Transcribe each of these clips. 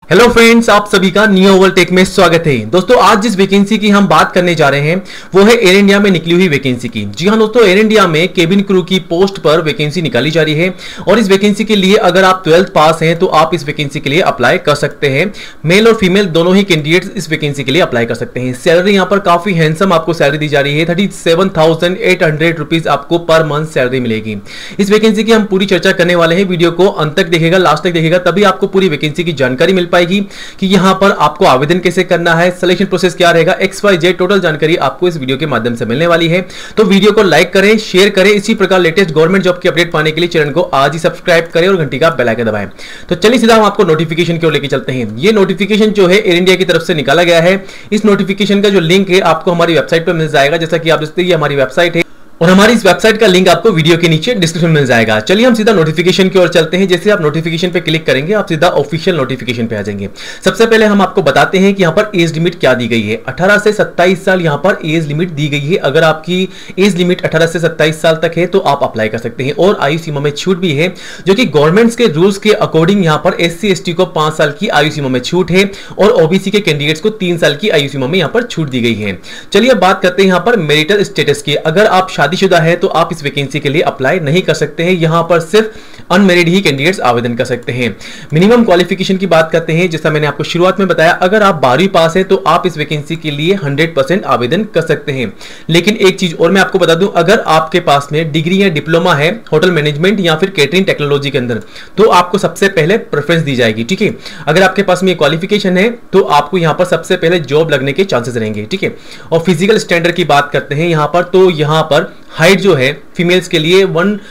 Hello friends, आप सभी का न्यू ओवल टेक में स्वागत है। दोस्तों, आज जिस वैकेंसी की हम बात करने जा रहे हैं वो है एयर इंडिया में निकली हुई वैकेंसी की। जी हां दोस्तों, एयर इंडिया में केबिन क्रू की पोस्ट पर वैकेंसी निकाली जा रही है और इस वैकेंसी के लिए अगर आप 12th पास हैं तो आप इस वैकेंसी के लिए अप्लाई कर सकते हैं। मेल और फीमेल दोनों ही कैंडिडेट्स इस वैकेंसी के लिए अप्लाई कर सकते हैं। सैलरी यहां पर काफी हैंडसम आपको सैलरी दी जा रही है। 37,800 रुपीज आपको पर मंथ सैलरी मिलेगी। इस वैकेंसी की हम पूरी चर्चा करने वाले हैं। वीडियो को अंत तक देखेगा, लास्ट तक देखेगा, तभी आपको पूरी वैकेंसी की जानकारी मिल पाएगी कि यहां पर आपको आवेदन कैसे करना है, सिलेक्शन प्रोसेस क्या रहेगा, XYZ टोटल जानकारी आपको इस वीडियो के माध्यम से मिलने वाली है। तो वीडियो को लाइक करें, शेयर करें। इसी प्रकार लेटेस्ट गवर्नमेंट जॉब की अपडेट पाने के लिए चैनल को आज ही सब्सक्राइब करें और घंटी का बेल आइकन दबाएं। तो चलिए सीधा हम आपको नोटिफिकेशन की ओर लेकर चलते हैं। ये नोटिफिकेशन जो है एयर इंडिया की तरफ से निकाला गया है। इस नोटिफिकेशन का जो लिंक है आपको हमारी वेबसाइट पर मिल जाएगा। जैसा कि आप देखते हैं, हमारी वेबसाइट है और हमारी इस वेबसाइट का लिंक आपको वीडियो के नीचे डिस्क्रिप्शन में मिल जाएगा। चलिए हम सीधा नोटिफिकेशन की ओर चलते हैं। जैसे आप नोटिफिकेशन पे क्लिक करेंगे आप सीधा ऑफिशियल नोटिफिकेशन पे आ जाएंगे। सबसे पहले हम आपको बताते हैं कि यहाँ पर एज लिमिट क्या दी गई है। 18 से 27 साल यहाँ पर एज लिमिट दी गई है। अगर आपकी एज लिमिट 18 से 27 साल तक है तो आप अप्लाई कर सकते हैं और आयु सीमा में छूट भी है, जो कि गवर्नमेंट के रूल्स के अकॉर्डिंग यहाँ पर SC/ST को 5 साल की आयु सीमा में छूट है और OBC के कैंडिडेट्स को 3 साल की आयु सीमा में यहाँ पर छूट दी गई है। चलिए अब बात करते हैं यहाँ पर मैरिटल स्टेटस की। अगर आप शादीशुदा है तो आप इस वैकेंसी के लिए अप्लाई नहीं कर सकते हैं। यहां पर सिर्फ अनमैरिड ही कैंडिडेट्स आवेदन कर सकते हैं। मिनिमम क्वालिफिकेशन की बात करते हैं। जैसा मैंने आपको शुरुआत में बताया, अगर आप 12वीं पास है तो आप इस वैकेंसी के लिए 100% आवेदन कर सकते हैं। लेकिन एक चीज और मैं आपको बता दूं, अगर आपके पास में डिग्री या डिप्लोमा है होटल मैनेजमेंट या फिर कैटरिंग टेक्नोलॉजी के अंदर, तो आपको सबसे पहले प्रेफरेंस दी जाएगी। ठीक है, अगर आपके पास में क्वालिफिकेशन है तो आपको यहां पर सबसे पहले जॉब लगने के चांसेस रहेंगे। ठीक है, और फिजिकल स्टैंडर्ड की बात करते हैं यहां पर, तो यहां पर हाइट जो है फीमेल्स के लिए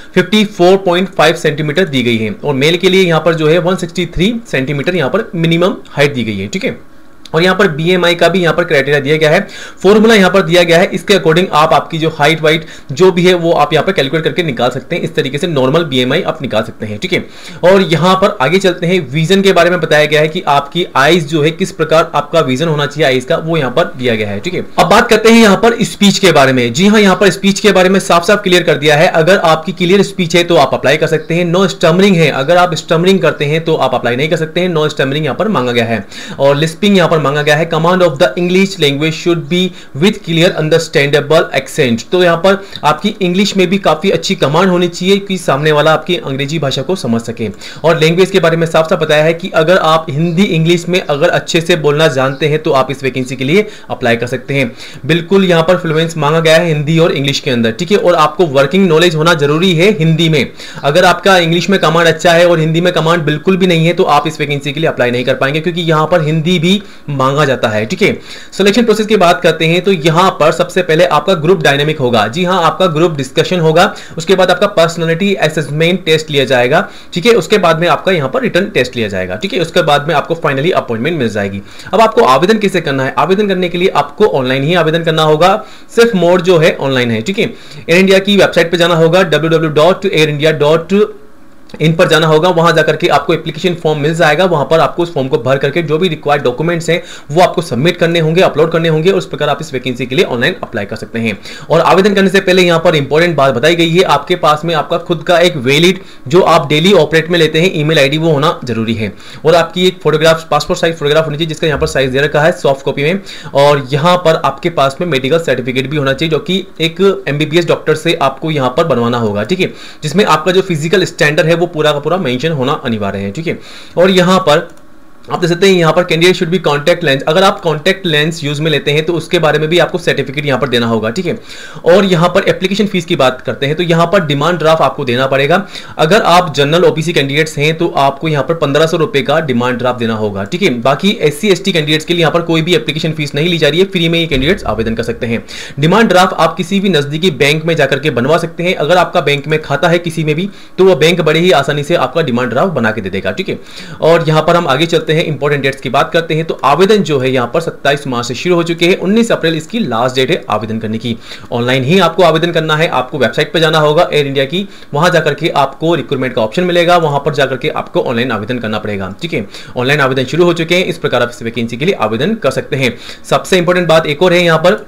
154.5 सेंटीमीटर दी गई है और मेल के लिए यहां पर जो है 163 सेंटीमीटर यहां पर मिनिमम हाइट दी गई है। ठीक है, और यहां पर BMI का भी यहां पर क्राइटेरिया दिया गया है, फॉर्मूला यहां पर दिया गया है। इसके अकॉर्डिंग आप आपकी जो हाइट वाइट जो भी है वो आप यहां पर कैलकुलेट करके निकाल सकते हैं। इस तरीके से नॉर्मल BMI आप निकाल सकते हैं। ठीक है, और यहां पर आगे चलते हैं। विजन के बारे में बताया गया है कि आपकी आईज जो है किस प्रकार आपका विजन होना चाहिए आईज का, वो यहां पर दिया गया है। ठीक है, अब बात करते हैं यहां पर स्पीच के बारे में। जी हां, यहां पर स्पीच के बारे में साफ साफ क्लियर कर दिया है। अगर आपकी क्लियर स्पीच है तो आप अप्लाई कर सकते हैं। नो स्टमरिंग है, अगर आप स्टमरिंग करते हैं तो आप अप्लाई नहीं कर सकते हैं। नो स्टमरिंग यहां पर मांगा गया है और लिस्पिंग यहां पर मांगा गया है। Command of the English language should be with clear understandable accent। तो यहां पर आपकी इंग्लिश में भी काफी अच्छी कमांड होनी चाहिए कि सामने वाला आपकी अंग्रेजी भाषा को समझ सके। और लैंग्वेज के बारे में साफ साफ बताया है कि अगर आप हिंदी इंग्लिश में अगर अच्छे से बोलना जानते हैं तो आप इस वैकेंसी के लिए अप्लाई कर सकते हैं। बिल्कुल यहां पर फ्लुएंस मांगा गया है हिंदी और इंग्लिश के अंदर। ठीक है, और आपको वर्किंग नॉलेज होना जरूरी है हिंदी में। अगर आपका इंग्लिश में कमांड अच्छा है और हिंदी में कमांड बिल्कुल भी नहीं है तो आप इस वैकेंसी के लिए अप्लाई नहीं कर पाएंगे, क्योंकि यहां पर हिंदी भी मांगा जाता है। ठीक है, सिलेक्शन प्रोसेस की बात करते हैं तो यहां पर सबसे पहले आपका ग्रुप डायनामिक होगा। जी हां, आपका ग्रुप डिस्कशन होगा। उसके बाद आपका पर्सनालिटी असेसमेंट टेस्ट लिया जाएगा। ठीक है, उसके बाद में आपका यहां पर रिटन टेस्ट लिया जाएगा। ठीक है, उसके बाद में आपको फाइनली अपॉइंटमेंट मिल जाएगी। अब आपको आवेदन कैसे करना है? आवेदन करने के लिए आपको ऑनलाइन ही आवेदन करना होगा। सिर्फ मोड जो है ऑनलाइन है। ठीक है, एयर इंडिया की वेबसाइट पर जाना होगा, www.airindia.in पर जाना होगा। वहां जाकर के आपको एप्लीकेशन फॉर्म मिल जाएगा। वहां पर आपको उस फॉर्म को भर करके जो भी रिक्वायर्ड डॉक्यूमेंट्स हैं वो आपको सबमिट करने होंगे, अपलोड करने होंगे और उस प्रकार आप इस वैकेंसी के लिए ऑनलाइन अप्लाई कर सकते हैं। और आवेदन करने से पहले यहां पर इंपॉर्टेंट बात बताई गई है, आपके पास में आपका खुद का एक वैलिड जो आप डेली ऑपरेट में लेते हैं ईमेल आईडी वो होना जरूरी है। और आपकी एक फोटोग्राफ, पासपोर्ट साइज फोटोग्राफ होनी चाहिए जिसका यहां पर साइज दे रखा है सॉफ्ट कॉपी में। और यहां पर आपके पास में मेडिकल सर्टिफिकेट भी होना चाहिए, जो कि एक MBBS डॉक्टर से आपको यहां पर बनवाना होगा। ठीक है, जिसमें आपका जो फिजिकल स्टैंडर्ड है वो पूरा का पूरा होना अनिवार्य है। ठीक है, और यहां पर आप देख सकते हैं यहां पर candidate should be contact lens. अगर आप कॉन्टैक्ट लेंस यूज में लेते हैं तो उसके बारे में भी आपको सर्टिफिकेट यहां पर देना होगा। ठीक है, और यहां पर एप्लीकेशन फीस की बात करते हैं तो यहां पर डिमांड ड्राफ्ट आपको देना पड़ेगा। अगर आप जनरल OBC कैंडिडेट्स हैं तो आपको यहां पर 1500 रुपए का डिमांड ड्राफ्ट देना होगा। ठीक है, बाकी SC/ST कैंडिडेट्स के लिए यहां पर कोई भी एप्लीकेशन फीस नहीं ली जा रही है, फ्री में ये कैंडिडेट्स आवेदन कर सकते हैं। डिमांड ड्राफ्ट आप किसी भी नजदीकी बैंक में जाकर के बनवा सकते हैं। अगर आपका बैंक में खाता है किसी में भी तो वह बैंक बड़े ही आसानी से आपका डिमांड ड्राफ्ट बना के दे देगा। ठीक है, और यहां पर हम आगे चलते हैं, इंपॉर्टेंट डेट्स की बात करते हैं तो आवेदन जो है यहां पर 27 मार्च से शुरू हो चुके हैं। 19 अप्रैल इसकी लास्ट डेट है आवेदन करने की। ऑनलाइन ही आपको आवेदन करना है। आपको वेबसाइट पर जाना होगा एयर इंडिया की, वहां जाकर के आपको रिक्रूटमेंट का ऑप्शन मिलेगा, वहां पर जाकर के आपको ऑनलाइन आवेदन करना पड़ेगा। ठीक है, ऑनलाइन आवेदन शुरू हो चुके हैं। इस प्रकार आप इस वैकेंसी के लिए आवेदन कर सकते हैं। सबसे इंपॉर्टेंट बात एक और है यहां पर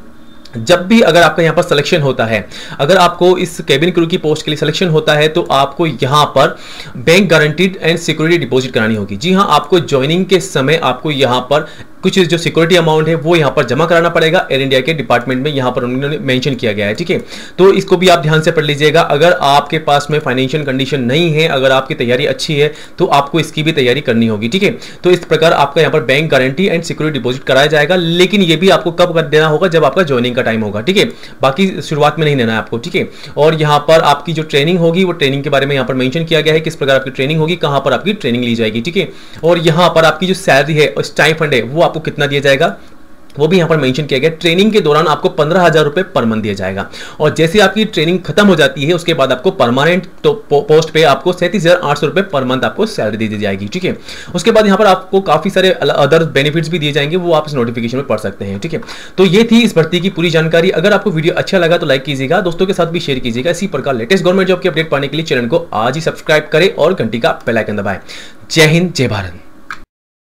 जब भी अगर आपका यहाँ पर सिलेक्शन होता है, अगर आपको इस केबिन क्रू की पोस्ट के लिए सिलेक्शन होता है, तो आपको यहाँ पर bank guaranteed and security deposit करानी होगी। जी हाँ, आपको ज्वाइनिंग के समय आपको यहाँ पर कुछ जो सिक्योरिटी अमाउंट है वो यहाँ पर जमा कराना पड़ेगा। एयर इंडिया के डिपार्टमेंट में यहाँ पर उन्होंने मेंशन किया गया है, ठीक है। तो इसको भी आप ध्यान से पढ़ लीजिएगा। अगर आपके पास में फाइनेंशियल कंडीशन नहीं है, अगर आपकी तैयारी अच्छी है, तो आपको इसकी भी तैयारी करनी होगी, ठीक है। तो इस प्रकार आपका यहाँ पर bank guarantee and security deposit कराया जाएगा, लेकिन ये भी आपको कब कर देना होगा, जब आपका ज्वाइनिंग का टाइम होगा, ठीक है। बाकी शुरुआत में नहीं देना है आपको, ठीक है। और यहाँ पर आपकी जो ट्रेनिंग होगी, वो ट्रेनिंग के बारे में यहाँ पर मेंशन किया गया है, किस प्रकार आपकी ट्रेनिंग होगी, कहां पर आपकी ट्रेनिंग ली जाएगी, ठीक है। और यहाँ पर आपकी जो सैलरी है, स्टाइपेंड है, वो आपको कितना दिया जाएगा, वो भी यहां पर मेंशन किया गया। ट्रेनिंग के दौरान आपको 15,000 रुपए पर मंथ दिया जाएगा, और जैसे आपकी ट्रेनिंग खत्म हो जाती है, उसके बाद आपको परमानेंट पोस्ट पे आपको 37,800 रुपए पर मंथ आपको सैलरी दी जाएगी, ठीक है। उसके बाद यहां पर आपको काफी सारे अदर बेनिफिट्स भी दिए जाएंगे, वो आप इस नोटिफिकेशन में पढ़ सकते हैं, ठीक है। तो ये थी इस भर्ती की पूरी जानकारी। अगर आपको वीडियो अच्छा लगा तो लाइक कीजिएगा, दोस्तों के साथ भी शेयर कीजिएगा। इसी प्रकार लेटेस्ट गवर्नमेंट जॉब की अपडेट पाने के लिए चैनल को आज ही सब्सक्राइब करें और घंटी का बेल आइकन दबाएं। जय हिंद, जय भारत।